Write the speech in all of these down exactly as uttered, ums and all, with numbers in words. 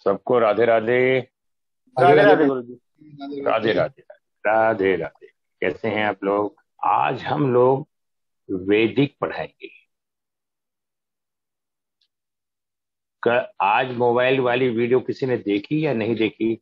सबको राधे राधे। राधे राधे राधे राधे। गुरु जी। राधे राधे राधे। राधे राधे राधे। कैसे हैं आप लोग? आज हम लोग वैदिक पढ़ाएंगे। क- आज मोबाइल वाली वीडियो किसी ने देखी या नहीं देखी?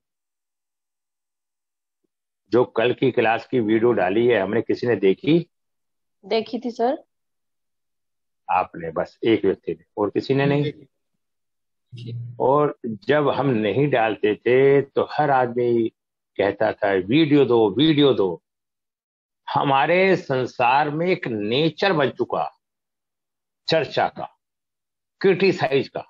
जो कल की क्लास की वीडियो डाली है हमने, किसी ने देखी? देखी थी सर। आपने? बस एक व्यक्ति ने, और किसी ने नहीं। देखिए, और जब हम नहीं डालते थे तो हर आदमी कहता था वीडियो दो वीडियो दो। हमारे संसार में एक नेचर बन चुका चर्चा का, क्रिटिसाइज का।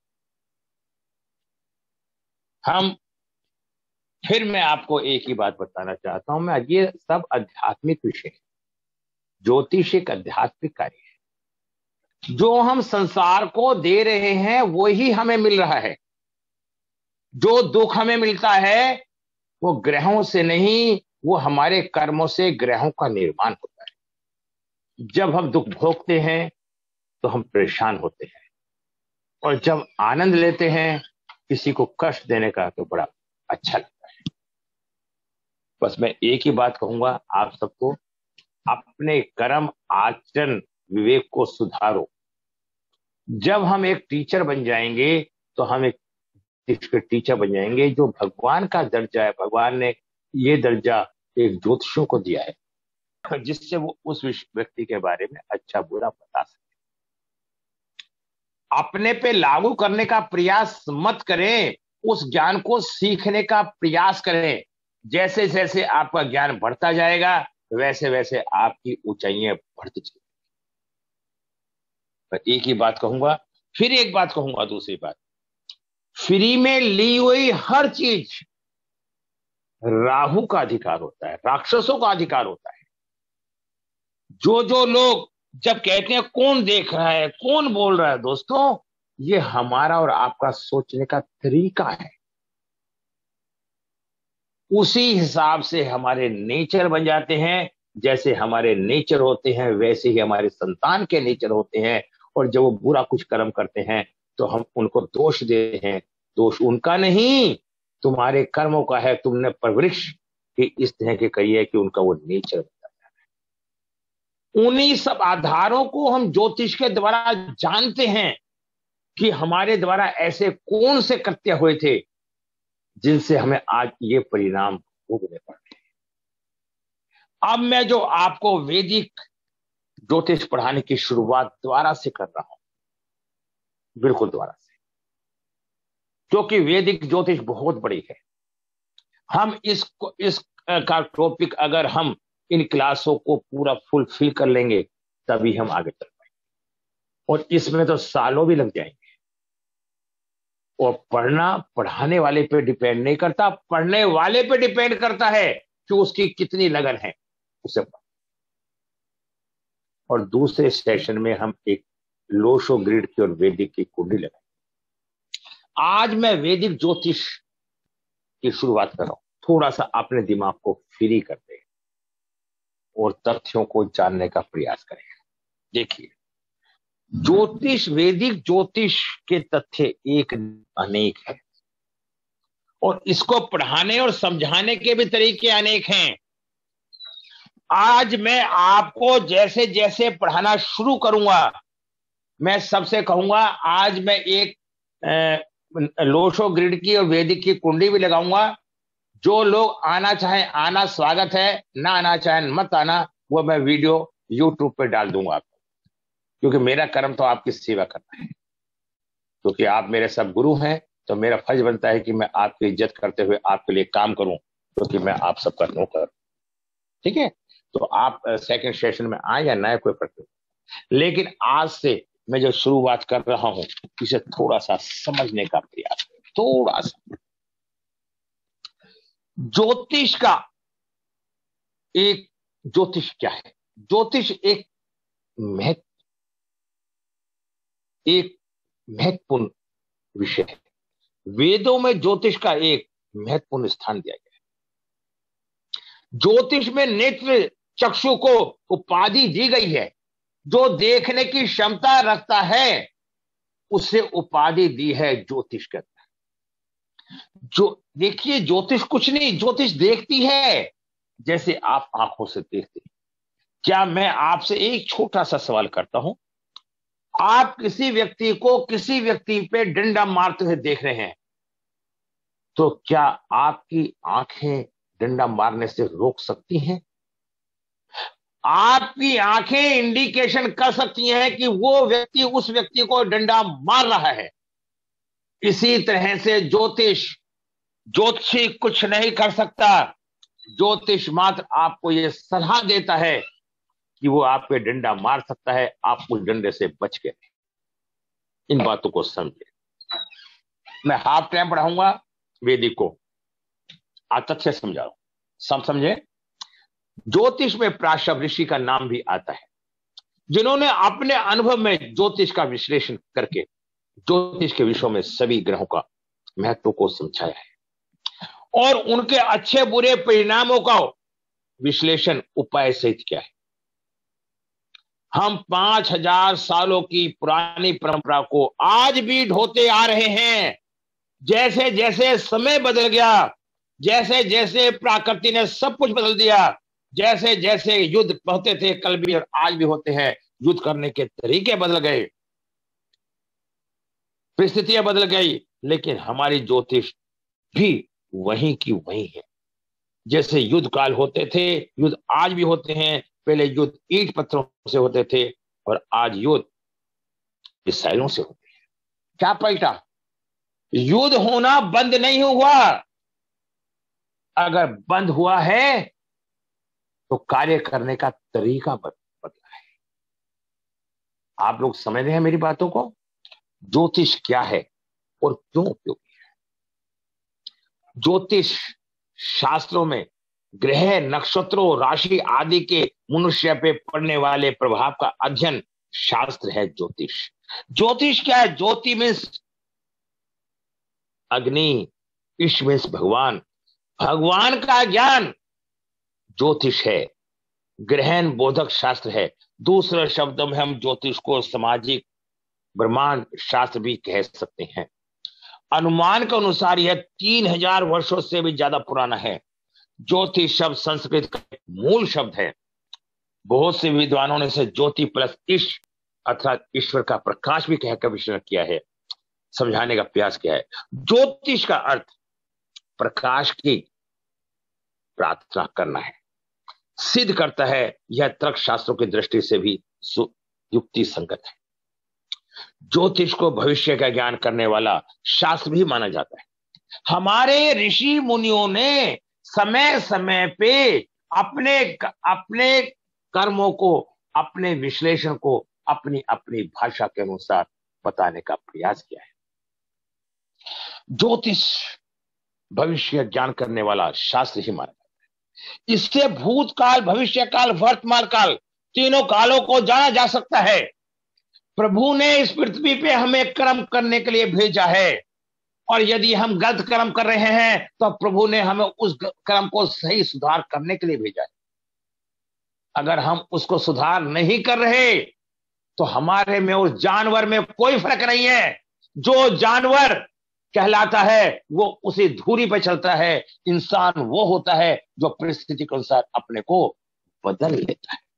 हम फिर मैं आपको एक ही बात बताना चाहता हूं, मैं ये सब आध्यात्मिक विषय है। ज्योतिष एक आध्यात्मिक कार्य है। जो हम संसार को दे रहे हैं वही हमें मिल रहा है। जो दुख हमें मिलता है वो ग्रहों से नहीं, वो हमारे कर्मों से ग्रहों का निर्माण होता है। जब हम दुख भोगते हैं तो हम परेशान होते हैं, और जब आनंद लेते हैं किसी को कष्ट देने का तो बड़ा अच्छा लगता है। बस मैं एक ही बात कहूंगा आप सबको, अपने कर्म आचरण विवेक को सुधारो। जब हम एक टीचर बन जाएंगे तो हम एक टीचर बन जाएंगे जो भगवान का दर्जा है। भगवान ने ये दर्जा एक ज्योतिषियों को दिया है, जिससे वो उस व्यक्ति के बारे में अच्छा बुरा बता सके। अपने पे लागू करने का प्रयास मत करें, उस ज्ञान को सीखने का प्रयास करें। जैसे जैसे आपका ज्ञान बढ़ता जाएगा वैसे वैसे आपकी ऊंचाइयां बढ़ती जाएंगी। मैं एक ही बात कहूंगा, फिर एक बात कहूंगा, दूसरी बात, फ्री में ली हुई हर चीज राहु का अधिकार होता है, राक्षसों का अधिकार होता है। जो जो लोग जब कहते हैं कौन देख रहा है कौन बोल रहा है, दोस्तों ये हमारा और आपका सोचने का तरीका है। उसी हिसाब से हमारे नेचर बन जाते हैं। जैसे हमारे नेचर होते हैं वैसे ही हमारे संतान के नेचर होते हैं। और जब वो बुरा कुछ कर्म करते हैं तो हम उनको दोष देते हैं। दोष उनका नहीं, तुम्हारे कर्मों का है। तुमने परवरिश की इस तरह की कही है कि उनका वो नेचर बन जाता है। उन्हीं सब आधारों को हम ज्योतिष के द्वारा जानते हैं कि हमारे द्वारा ऐसे कौन से कृत्य हुए थे जिनसे हमें आज ये परिणाम भोगने पड़ रहे हैं। अब मैं जो आपको वैदिक ज्योतिष पढ़ाने की शुरुआत द्वारा से कर रहा हूं, बिल्कुल द्वारा से, क्योंकि वैदिक ज्योतिष बहुत बड़ी है। हम इसको इस का टॉपिक अगर हम इन क्लासों को पूरा फुलफिल कर लेंगे तभी हम आगे चल पाएंगे, और इसमें तो सालों भी लग जाएंगे। और पढ़ना पढ़ाने वाले पे डिपेंड नहीं करता, पढ़ने वाले पे डिपेंड करता है कि उसकी कितनी लगन है उसे। और दूसरे सेशन में हम एक लोशो ग्रिड की और वैदिक की कुंडली लगाएंगे। आज मैं वैदिक ज्योतिष की शुरुआत कर रहा हूं। थोड़ा सा अपने दिमाग को फ्री कर दे और तथ्यों को जानने का प्रयास करें। देखिए, ज्योतिष, वैदिक ज्योतिष के तथ्य एक अनेक है, और इसको पढ़ाने और समझाने के भी तरीके अनेक हैं। आज मैं आपको जैसे जैसे पढ़ाना शुरू करूंगा, मैं सबसे कहूंगा आज मैं एक लोशो ग्रिड की और वैदिक की कुंडली भी लगाऊंगा। जो लोग आना चाहें आना, स्वागत है। ना आना चाहें मत आना। वो मैं वीडियो यूट्यूब पे डाल दूंगा आपको, क्योंकि मेरा कर्म तो आपकी सेवा करना है। क्योंकि आप मेरे सब गुरु हैं, तो मेरा फर्ज बनता है कि मैं आपकी इज्जत करते हुए आपके लिए काम करूं, क्योंकि मैं आप सबका नौकर। ठीक है, तो आप सेकंड सेशन में आए या ना, कोई फर्क नहीं। लेकिन आज से मैं जो शुरुआत कर रहा हूं इसे थोड़ा सा समझने का प्रयास करें। थोड़ा सा ज्योतिष का एक ज्योतिष क्या है? ज्योतिष एक महत्व एक महत्वपूर्ण विषय है। वेदों में ज्योतिष का एक महत्वपूर्ण स्थान दिया गया है। ज्योतिष में नेत्र चक्षु को उपाधि दी गई है। जो देखने की क्षमता रखता है उसे उपाधि दी है ज्योतिष के अंदर। जो देखिए, ज्योतिष कुछ नहीं, ज्योतिष देखती है जैसे आप आंखों से देखते हैं। क्या मैं आपसे एक छोटा सा सवाल करता हूं, आप किसी व्यक्ति को किसी व्यक्ति पे डंडा मारते हुए देख रहे हैं, तो क्या आपकी आंखें डंडा मारने से रोक सकती हैं? आपकी आंखें इंडिकेशन कर सकती हैं कि वो व्यक्ति उस व्यक्ति को डंडा मार रहा है। इसी तरह से ज्योतिष ज्योतिषी कुछ नहीं कर सकता। ज्योतिष मात्र आपको यह सलाह देता है कि वो आप पे डंडा मार सकता है, आप उस डंडे से बच के रहें। इन बातों को समझे। मैं हाफ टाइम पढ़ाऊंगा वेदिक को, आज तक से समझा रहा हूं, सब समझे। ज्योतिष में प्राशव ऋषि का नाम भी आता है, जिन्होंने अपने अनुभव में ज्योतिष का विश्लेषण करके ज्योतिष के विषयों में सभी ग्रहों का महत्व को समझाया है और उनके अच्छे बुरे परिणामों का विश्लेषण उपाय सहित किया है। हम पांच हजार सालों की पुरानी परंपरा को आज भी ढोते आ रहे हैं। जैसे जैसे समय बदल गया, जैसे जैसे प्रकृति ने सब कुछ बदल दिया, जैसे जैसे युद्ध होते थे कल भी और आज भी होते हैं, युद्ध करने के तरीके बदल गए, परिस्थितियां बदल गई, लेकिन हमारी ज्योतिष भी वहीं की वहीं है। जैसे युद्ध काल होते थे, युद्ध आज भी होते हैं। पहले युद्ध ईंट पत्थरों से होते थे और आज युद्ध मिसाइलों से होते हैं। क्या पलटा? युद्ध होना बंद नहीं हुआ। अगर बंद हुआ है तो कार्य करने का तरीका बदला है। आप लोग समझ रहे हैं मेरी बातों को? ज्योतिष क्या है और क्यों उपयोगी है? ज्योतिष शास्त्रों में ग्रह, नक्षत्रों, राशि आदि के मनुष्य पे पड़ने वाले प्रभाव का अध्ययन शास्त्र है ज्योतिष। ज्योतिष क्या है? ज्योति मीन्स अग्नि, ईश मीन्स भगवान, भगवान का ज्ञान ज्योतिष है। ग्रहण बोधक शास्त्र है। दूसरे शब्दों में हम ज्योतिष को सामाजिक ब्रह्मांड शास्त्र भी कह सकते हैं। अनुमान के अनुसार यह तीन हजार वर्षों से भी ज्यादा पुराना है। ज्योतिष शब्द संस्कृत का मूल शब्द है। बहुत से विद्वानों ने इसे ज्योति प्लस ईश अर्थात ईश्वर का प्रकाश भी कहकर विश्लेषण किया है, समझाने का प्रयास किया है। ज्योतिष का अर्थ प्रकाश की प्रार्थना करना है। सिद्ध करता है यह तर्क शास्त्रों की दृष्टि से भी युक्ति संगत है। ज्योतिष को भविष्य का ज्ञान करने वाला शास्त्र भी माना जाता है। हमारे ऋषि मुनियों ने समय समय पे अपने अपने कर्मों को, अपने विश्लेषण को अपनी अपनी भाषा के अनुसार बताने का प्रयास किया है। ज्योतिष भविष्य ज्ञान करने वाला शास्त्र ही माना जाता है। इससे भूतकाल, भविष्य काल, वर्तमान काल तीनों कालों को जाना जा सकता है। प्रभु ने इस पृथ्वी पे हमें कर्म करने के लिए भेजा है और यदि हम गलत कर्म कर रहे हैं तो प्रभु ने हमें उस कर्म को सही सुधार करने के लिए भेजा है। अगर हम उसको सुधार नहीं कर रहे तो हमारे में और जानवर में कोई फर्क नहीं है। जो जानवर कहलाता है वो उसी धुरी पर चलता है। इंसान वो होता है जो परिस्थिति के अनुसार अपने को बदल लेता है।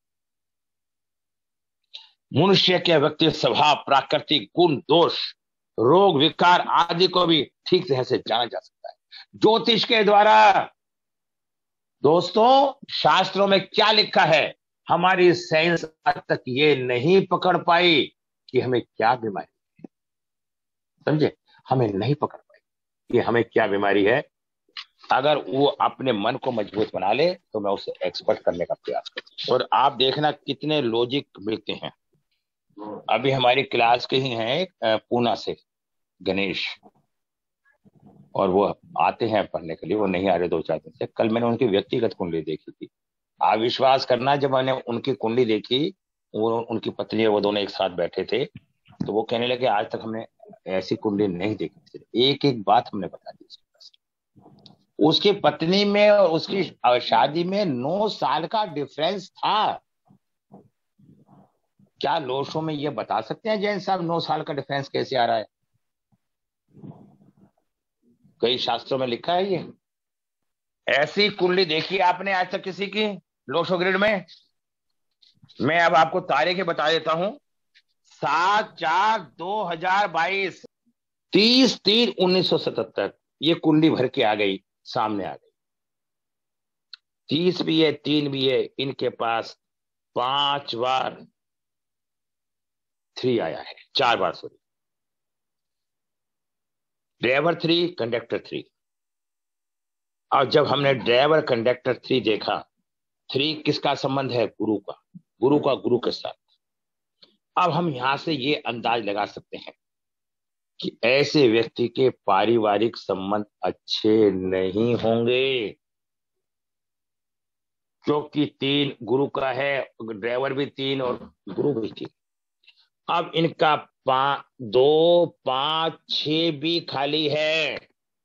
मनुष्य के व्यक्ति स्वभाव, प्राकृतिक गुण, दोष, रोग, विकार आदि को भी ठीक तरह से जाना जा सकता है ज्योतिष के द्वारा। दोस्तों, शास्त्रों में क्या लिखा है? हमारी साइंस आज तक ये नहीं पकड़ पाई कि हमें क्या बीमारी है। समझे? हमें नहीं पकड़ पाई कि हमें क्या बीमारी है। अगर वो अपने मन को मजबूत बना ले तो मैं उसे एक्सपर्ट करने का प्रयास करूं। और आप देखना कितने लॉजिक मिलते हैं। अभी हमारी क्लास के ही हैं पूना से गणेश, और वो आते हैं पढ़ने के लिए, वो नहीं आ रहे दो चार दिन से। कल मैंने उनकी व्यक्तिगत कुंडली देखी थी। आप विश्वास करना, जब मैंने उनकी कुंडली देखी, वो उनकी पत्नी और वो दोनों एक साथ बैठे थे, तो वो कहने लगे आज तक हमने ऐसी कुंडली नहीं देखी थी। एक एक बात हमने बता दी। उसकी पत्नी में और उसकी शादी में नौ साल का डिफरेंस था। क्या लोशों में ये बता सकते हैं जैन साहब नौ साल का डिफरेंस कैसे आ रहा है? कई शास्त्रों में लिखा है ये। ऐसी कुंडली देखी आपने आज तक किसी की लोशो ग्रिड में? मैं अब आपको तारीखें बता देता हूं। सात चार दो हजार बाईस, तीस तीन उन्नीस सौ सतहत्तर, ये कुंडली भर के आ गई, सामने आ गई। तीस भी है, तीन भी है, इनके पास पांच बार थ्री आया है, चार बार sorry, driver three, conductor three. और जब हमने ड्राइवर कंडक्टर थ्री देखा, थ्री किसका संबंध है? गुरु का, गुरु का गुरु के साथ। अब हम यहां से ये अंदाज लगा सकते हैं कि ऐसे व्यक्ति के पारिवारिक संबंध अच्छे नहीं होंगे, क्योंकि तीन गुरु का है, ड्राइवर भी तीन और गुरु भी तीन। अब इनका पा, दो पांच छ भी खाली है।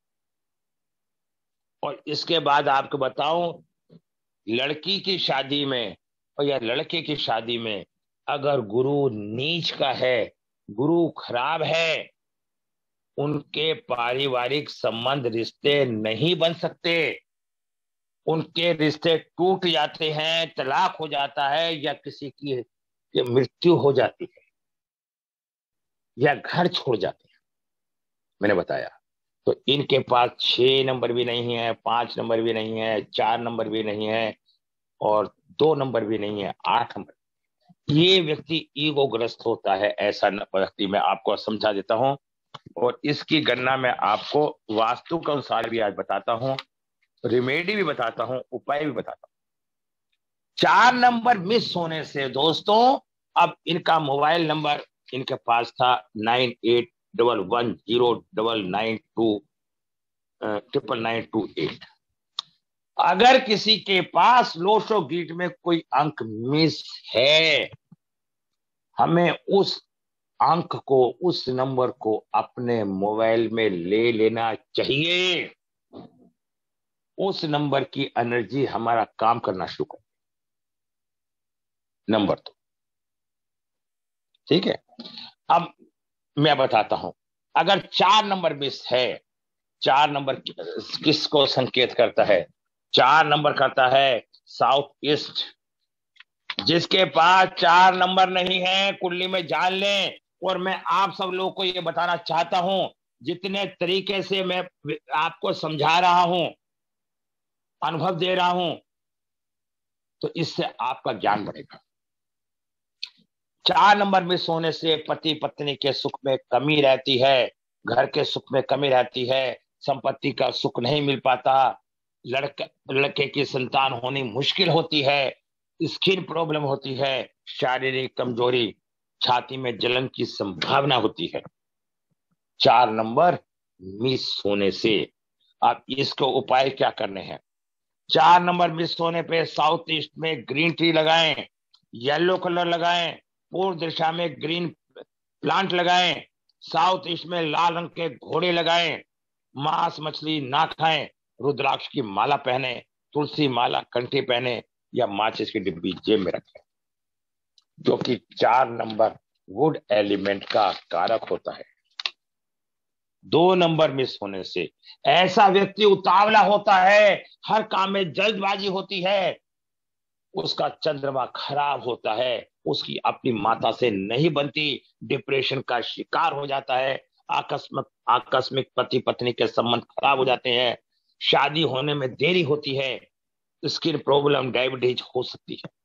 और इसके बाद आपको बताऊं, लड़की की शादी में और या लड़के की शादी में अगर गुरु नीच का है, गुरु खराब है, उनके पारिवारिक संबंध, रिश्ते नहीं बन सकते, उनके रिश्ते टूट जाते हैं, तलाक हो जाता है, या किसी की मृत्यु हो जाती है, या घर छोड़ जाते हैं। मैंने बताया तो इनके पास छह नंबर भी नहीं है, पांच नंबर भी नहीं है, चार नंबर भी नहीं है, और दो नंबर भी नहीं है, आठ नंबर। ये व्यक्ति ईगोग्रस्त होता है। ऐसा व्यक्ति मैं आपको समझा देता हूं, और इसकी गणना मैं आपको वास्तु के अनुसार भी आज बताता हूं, रिमेडी भी बताता हूं, उपाय भी बताता हूं। चार नंबर मिस होने से दोस्तों, अब इनका मोबाइल नंबर इनके पास था nine eight double one zero double nine two triple nine two eight. अगर किसी के पास लोशो गीट में कोई अंक मिस है, हमें उस अंक को, उस नंबर को अपने मोबाइल में ले लेना चाहिए। उस नंबर की एनर्जी हमारा काम करना शुरू कर नंबर दो, ठीक है। अब मैं बताता हूं, अगर चार नंबर मिस है, चार नंबर किसको संकेत करता है? चार नंबर करता है साउथ ईस्ट। जिसके पास चार नंबर नहीं है कुंडली में जान लें। और मैं आप सब लोगों को ये बताना चाहता हूं, जितने तरीके से मैं आपको समझा रहा हूं, अनुभव दे रहा हूं, तो इससे आपका ज्ञान बढ़ेगा। चार नंबर मिस होने से पति पत्नी के सुख में कमी रहती है, घर के सुख में कमी रहती है, संपत्ति का सुख नहीं मिल पाता, लड़के लड़के की संतान होनी मुश्किल होती है, स्किन प्रॉब्लम होती है, शारीरिक कमजोरी, छाती में जलन की संभावना होती है। चार नंबर मिस होने से अब इसको उपाय क्या करने हैं? चार नंबर मिस होने पे साउथ ईस्ट में ग्रीन टी लगाएं, येलो कलर लगाएं, पूर्व दिशा में ग्रीन प्लांट लगाएं, साउथ ईस्ट में लाल रंग के घोड़े लगाएं, मांस मछली ना खाएं, रुद्राक्ष की माला पहने, तुलसी माला कंठी पहने, या माचिस की डिब्बी जेब में रखें, जो कि चार नंबर वुड एलिमेंट का कारक होता है। दो नंबर मिस होने से ऐसा व्यक्ति उतावला होता है, हर काम में जल्दबाजी होती है, उसका चंद्रमा खराब होता है, उसकी अपनी माता से नहीं बनती, डिप्रेशन का शिकार हो जाता है, आकस्मिक आकस्मिक पति पत्नी के संबंध खराब हो जाते हैं, शादी होने में देरी होती है, स्किन प्रॉब्लम, डायबिटीज हो सकती है।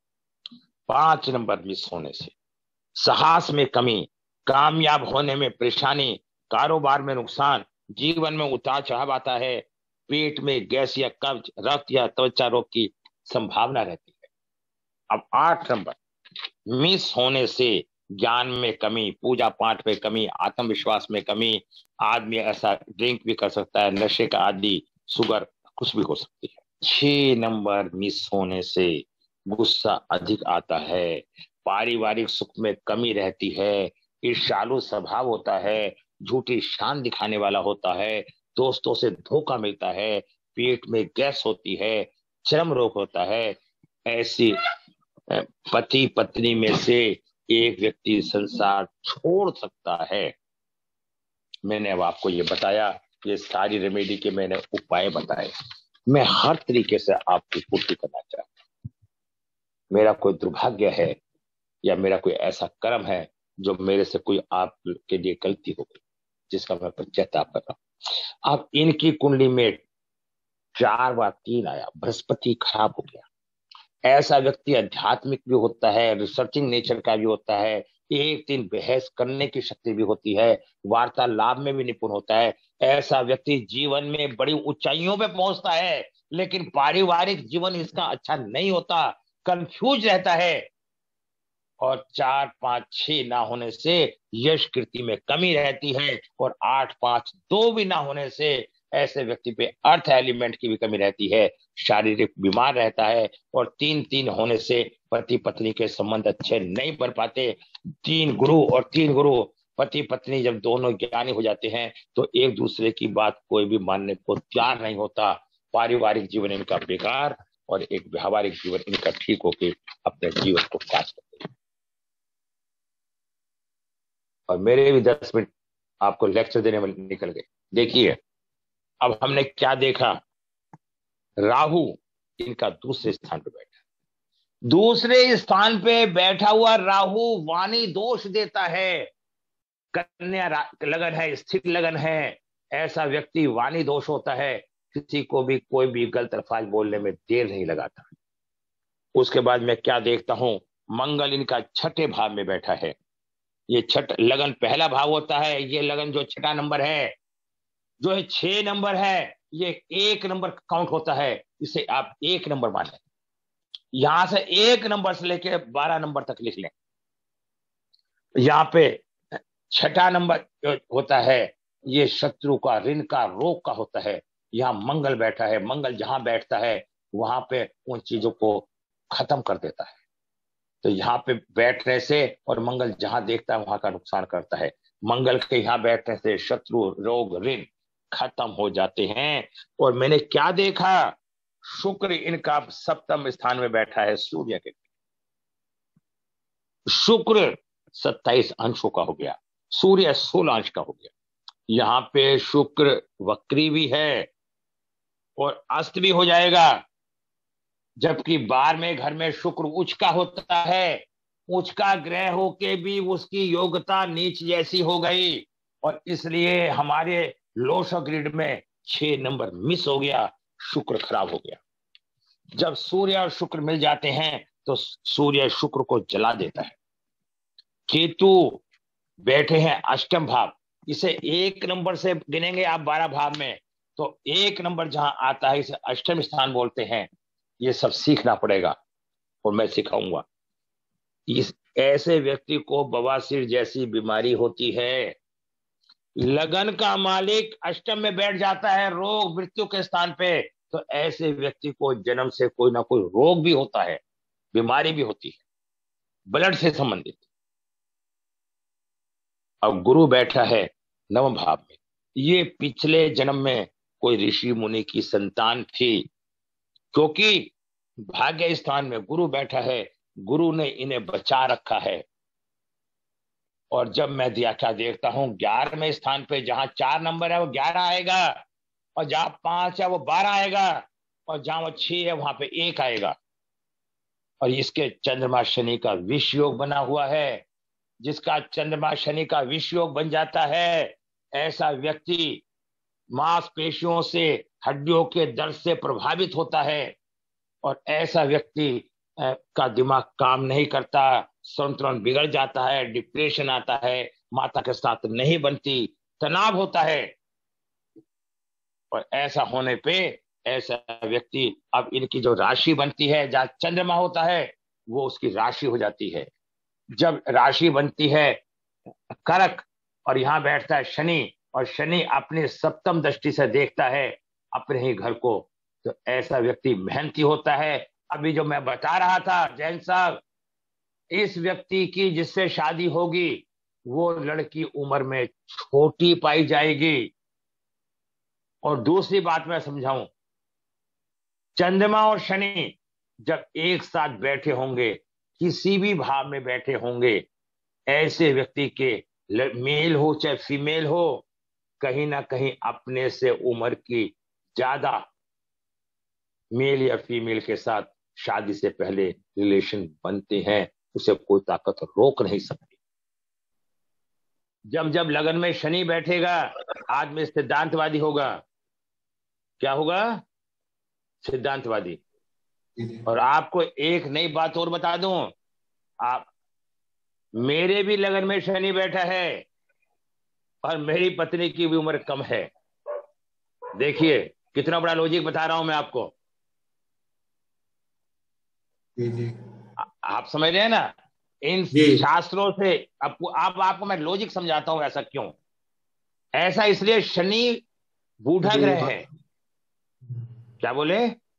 पांच नंबर मिस होने से साहस में कमी, कामयाब होने में परेशानी, कारोबार में नुकसान, जीवन में उतार चढ़ाव आता है, पेट में गैस या कब्ज, रक्त या त्वचा रोग की संभावना रहती है। अब आठ नंबर मिस होने से ज्ञान में कमी, पूजा पाठ में कमी, आत्मविश्वास में कमी, आदमी ऐसा ड्रिंक भी कर सकता है, नशे का आदि, शुगर, कुछ भी हो सकती है। छह नंबर मिस होने से गुस्सा अधिक आता है, पारिवारिक सुख में कमी रहती है, ईर्ष्यालु स्वभाव होता है, झूठी शान दिखाने वाला होता है, दोस्तों से धोखा मिलता है, पेट में गैस होती है, चर्म रोग होता है। ऐसी पति पत्नी में से एक व्यक्ति संसार छोड़ सकता है। मैंने अब आपको ये बताया ये सारी रेमेडी के मैंने उपाय बताए, मैं हर तरीके से आपकी पूर्ति करना चाहता हूं। मेरा कोई दुर्भाग्य है या मेरा कोई ऐसा कर्म है जो मेरे से कोई आपके लिए गलती हो गई, जिसका मैं पश्चाताप कर रहा हूं। अब इनकी कुंडली में चार बार तीन आया, बृहस्पति खराब हो गया। ऐसा व्यक्ति आध्यात्मिक भी होता है, रिसर्चिंग नेचर का भी होता है, एक दिन बहस करने की शक्ति भी होती है, वार्तालाप में भी निपुण होता है। ऐसा व्यक्ति जीवन में बड़ी ऊंचाइयों पे पहुंचता है, लेकिन पारिवारिक जीवन इसका अच्छा नहीं होता, कंफ्यूज रहता है। और चार पांच छह ना होने से यश कीर्ति में कमी रहती है, और आठ पांच दो भी ना होने से ऐसे व्यक्ति पे अर्थ एलिमेंट की भी कमी रहती है, शारीरिक बीमार रहता है। और तीन तीन होने से पति पत्नी के संबंध अच्छे नहीं बन पाते। तीन गुरु और तीन गुरु पति पत्नी जब दोनों ज्ञानी हो जाते हैं तो एक दूसरे की बात कोई भी मानने को तैयार नहीं होता। पारिवारिक जीवन इनका बेकार और एक व्यवहारिक जीवन इनका ठीक होकर अपने जीवन को काट करते हैं। और मेरे भी दस मिनट आपको लेक्चर देने में निकल गए। देखिए अब हमने क्या देखा, राहु इनका दूसरे स्थान पे बैठा, दूसरे स्थान पे बैठा हुआ राहु वाणी दोष देता है। कन्या लगन है, स्थिर लगन है, ऐसा व्यक्ति वाणी दोष होता है, किसी को भी कोई भी गलत अल्फाज बोलने में देर नहीं लगाता। उसके बाद मैं क्या देखता हूं, मंगल इनका छठे भाव में बैठा है। ये छठ लगन पहला भाव होता है, ये लगन जो छठा नंबर है, जो है छह नंबर है, ये एक नंबर काउंट होता है, इसे आप एक नंबर माने। यहां से एक नंबर से लेकर बारह नंबर तक लिख लें। यहां पे छठा नंबर होता है, ये शत्रु का, ऋण का, रोग का होता है। यहां मंगल बैठा है, मंगल जहां बैठता है वहां पे उन चीजों को खत्म कर देता है। तो यहाँ पे बैठने से, और मंगल जहां देखता है वहां का नुकसान करता है। मंगल के यहाँ बैठने से शत्रु, रोग, ऋण खत्म हो जाते हैं। और मैंने क्या देखा, शुक्र इनका सप्तम स्थान में बैठा है सूर्य के। शुक्र सत्ताईस अंशों का हो गया, सूर्य सोलह अंश का हो गया। यहाँ पे शुक्र वक्री भी है और अस्त भी हो जाएगा, जबकि बारहवें घर में शुक्र उच्च का होता है। उच्च का ग्रह होके भी उसकी योग्यता नीच जैसी हो गई, और इसलिए हमारे लोश ग्रिड में छह नंबर मिस हो गया, शुक्र खराब हो गया। जब सूर्य और शुक्र मिल जाते हैं तो सूर्य शुक्र को जला देता है। केतु बैठे हैं अष्टम भाव, इसे एक नंबर से गिनेंगे आप बारह भाव में, तो एक नंबर जहां आता है इसे अष्टम स्थान बोलते हैं। ये सब सीखना पड़ेगा और मैं सिखाऊंगा। इस ऐसे व्यक्ति को बवासीर जैसी बीमारी होती है। लगन का मालिक अष्टम में बैठ जाता है रोग मृत्यु के स्थान पे, तो ऐसे व्यक्ति को जन्म से कोई ना कोई रोग भी होता है, बीमारी भी होती है, ब्लड से संबंधित। अब गुरु बैठा है नवम भाव में, ये पिछले जन्म में कोई ऋषि मुनि की संतान थी, क्योंकि भाग्य स्थान में गुरु बैठा है, गुरु ने इन्हें बचा रखा है। और जब मैं दिया क्या देखता हूं, ग्यारहवें स्थान पे जहां चार नंबर है वो ग्यारह आएगा, और जहां पांच है वो बारह आएगा, और जहां वो छह है वहां पे एक आएगा। और इसके चंद्रमा शनि का विष योग बना हुआ है। जिसका चंद्रमा शनि का विष योग बन जाता है, ऐसा व्यक्ति मांसपेशियों से, हड्डियों के दर्द से प्रभावित होता है, और ऐसा व्यक्ति का दिमाग काम नहीं करता, संतुलन बिगड़ जाता है, डिप्रेशन आता है, माता के साथ नहीं बनती, तनाव होता है। और ऐसा होने पे ऐसा व्यक्ति, अब इनकी जो राशि बनती है, जहां चंद्रमा होता है वो उसकी राशि हो जाती है। जब राशि बनती है कर्क, और यहां बैठता है शनि, और शनि अपनी सप्तम दृष्टि से देखता है अपने ही घर को, तो ऐसा व्यक्ति मेहनती होता है। अभी जो मैं बता रहा था जैन साहब, इस व्यक्ति की जिससे शादी होगी वो लड़की उम्र में छोटी पाई जाएगी। और दूसरी बात मैं समझाऊं, चंद्रमा और शनि जब एक साथ बैठे होंगे, किसी भी भाव में बैठे होंगे, ऐसे व्यक्ति के मेल हो चाहे फीमेल हो, कहीं ना कहीं अपने से उम्र की ज्यादा मेल या फीमेल के साथ शादी से पहले रिलेशन बनते हैं, उसे कोई ताकत रोक नहीं सकती। जब जब लगन में शनि बैठेगा, आदमी सिद्धांतवादी होगा। क्या होगा? सिद्धांतवादी। और आपको एक नई बात और बता दूं, आप मेरे भी लगन में शनि बैठा है और मेरी पत्नी की भी उम्र कम है। देखिए कितना बड़ा लॉजिक बता रहा हूं मैं आपको। जी जी आ, आप समझ रहे हैं ना इन जी शास्त्रों से। आपको आप, आपको मैं लॉजिक समझाता हूं। ऐसा क्यों? ऐसा इसलिए, शनि बूढ़ा जी ग्रह है। क्या बोले?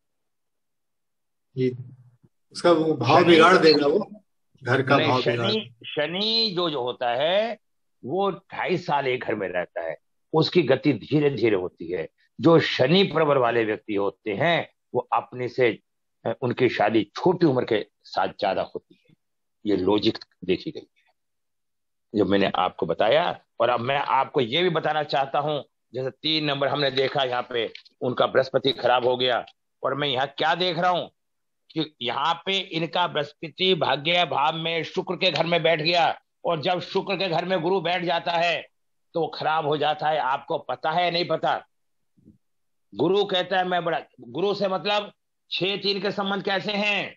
जी उसका वो भाव शनि, बिगाड़ देगा, वो घर का नहीं, भाव बिगाड़। शनि शनि जो जो होता है वो ढाई साल एक घर में रहता है। उसकी गति धीरे धीरे होती है। जो शनि प्रबल वाले व्यक्ति होते हैं वो अपने से अ, उनकी शादी छोटी उम्र के साथ ज्यादा होती है। ये लॉजिक देखी गई है जो मैंने आपको बताया। और अब मैं आपको ये भी बताना चाहता हूं, जैसे तीन नंबर हमने देखा यहाँ पे, उनका बृहस्पति खराब हो गया। और मैं यहाँ क्या देख रहा हूं कि यहाँ पे इनका बृहस्पति भाग्य भाव में शुक्र के घर में बैठ गया। और जब शुक्र के घर में गुरु बैठ जाता है तो वो खराब हो जाता है। आपको पता है नहीं पता? गुरु कहता है मैं बड़ा, गुरु से मतलब छह तीन के संबंध कैसे हैं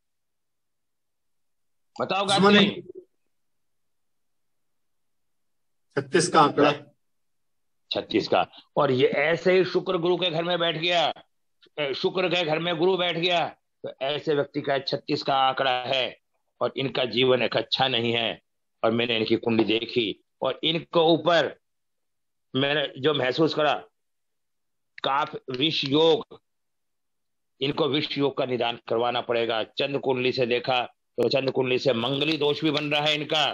बताओ दुश्मन गायत्री? है। छत्तीस का आंकड़ा। छत्तीस का। और ये ऐसे ही शुक्र गुरु के घर में बैठ गया, शुक्र के घर में गुरु बैठ गया, तो ऐसे व्यक्ति का छत्तीस का आंकड़ा है। और इनका जीवन एक अच्छा नहीं है। और मैंने इनकी कुंडली देखी और इनको ऊपर मैंने जो महसूस करा, काफ विष योग, इनको विष योग का निदान करवाना पड़ेगा। चंद्र कुंडली से देखा तो चंद्र कुंडली से मंगली दोष भी बन रहा है इनका।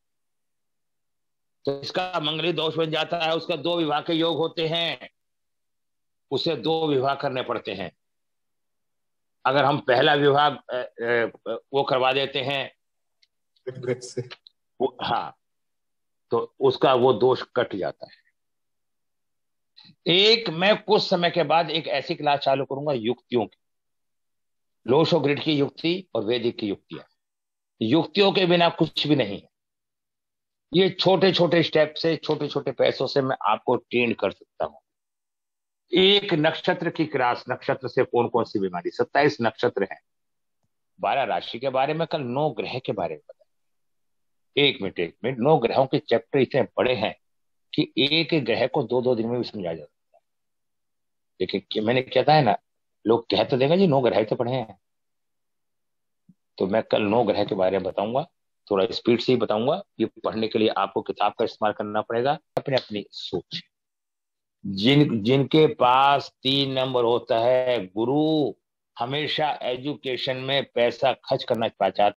तो इसका मंगली दोष बन जाता है, उसका दो विवाह के योग होते हैं, उसे दो विवाह करने पड़ते हैं। अगर हम पहला विवाह वो करवा देते हैं से वो, हाँ, तो उसका वो दोष कट जाता है। एक मैं कुछ समय के बाद एक ऐसी क्लास चालू करूंगा युक्तियों की, लोशो ग्रिड की युक्ति और वैदिक की युक्तियां। युक्तियों के बिना कुछ भी नहीं है। ये छोटे छोटे स्टेप से, छोटे छोटे पैसों से मैं आपको ट्रेन कर सकता हूं। एक नक्षत्र की क्रास, नक्षत्र से कौन कौन सी बीमारी, सत्ताईस नक्षत्र हैं, बारह राशि के बारे में, कल नौ ग्रह के बारे में बताया। एक मिनट एक मिनट नौ ग्रहों के चैप्टर इतने बड़े हैं कि एक ग्रह को दो दो दिन में भी समझा जा सकता है। लेकिन मैंने कहता है ना, लोग कह तो देंगे जी नौ ग्रह तो पढ़े हैं। तो मैं कल नौ ग्रह के बारे में बताऊंगा, थोड़ा स्पीड से ही बताऊंगा। ये पढ़ने के लिए आपको किताब का इस्तेमाल करना पड़ेगा, अपने अपनी सोच। जिन जिनके पास तीन नंबर होता है, गुरु हमेशा एजुकेशन में पैसा खर्च करना चाहता